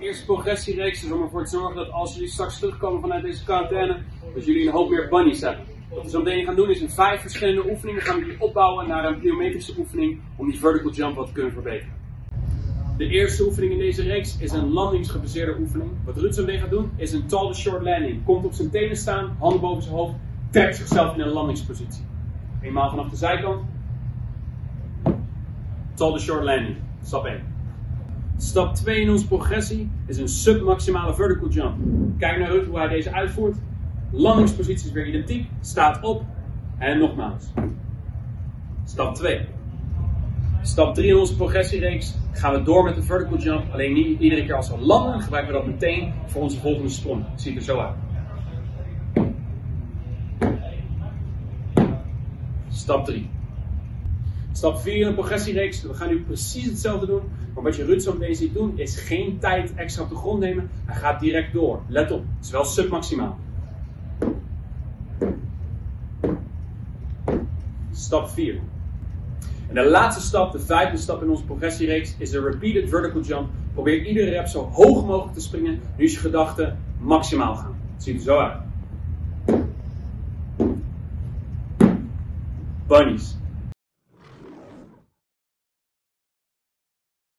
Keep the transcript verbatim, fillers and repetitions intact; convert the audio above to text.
eerste progressiereeks is om ervoor te zorgen dat als jullie straks terugkomen vanuit deze quarantaine, dat jullie een hoop meer bunnies hebben. Wat we zo meteen gaan doen is in vijf verschillende oefeningen gaan we die opbouwen naar een plyometrische oefening om die vertical jump wat te kunnen verbeteren. De eerste oefening in deze reeks is een landingsgebaseerde oefening. Wat Ruud zo meteen gaat doen is een tall to short landing. Komt op zijn tenen staan, handen boven zijn hoofd, trekt zichzelf in een landingspositie. Eenmaal vanaf de zijkant. Tall to short landing. Stap één. Stap twee in onze progressie is een submaximale vertical jump. Kijk naar Ruud hoe hij deze uitvoert. Landingspositie is weer identiek. Staat op. En nogmaals. Stap twee. Stap drie in onze progressiereeks gaan we door met de vertical jump. Alleen niet iedere keer als we landen gebruiken we dat meteen voor onze volgende sprong. Het ziet er zo uit. Stap drie. Stap vier in de progressiereeks. We gaan nu precies hetzelfde doen. Maar wat je Ruud zo meteen ziet doen is geen tijd extra op de grond nemen. Hij gaat direct door. Let op. Het is wel submaximaal. Stap vier. En de laatste stap, de vijfde stap in onze progressiereeks, is de repeated vertical jump. Probeer iedere rep zo hoog mogelijk te springen. Nu is je gedachte maximaal gaan. Het ziet er zo uit. Bunnies.